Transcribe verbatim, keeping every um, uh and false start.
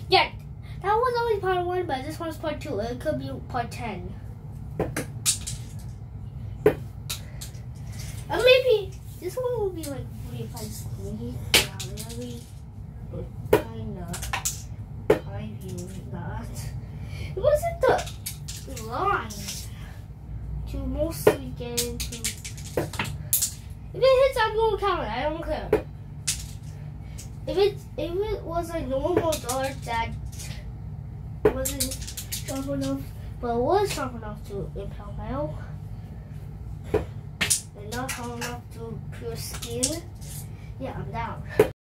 Yeah, that was always part one, but this one's part two. It could be part ten. Or maybe this one will be like forty-five screen. Yeah, really. But kinda. I view that. It wasn't the line to mostly get into. If it hits, I'm gonna count it. I don't care. If it if it was a normal dart that wasn't sharp enough, but was sharp enough to impale metal, and not sharp enough to pierce skin, yeah, I'm down.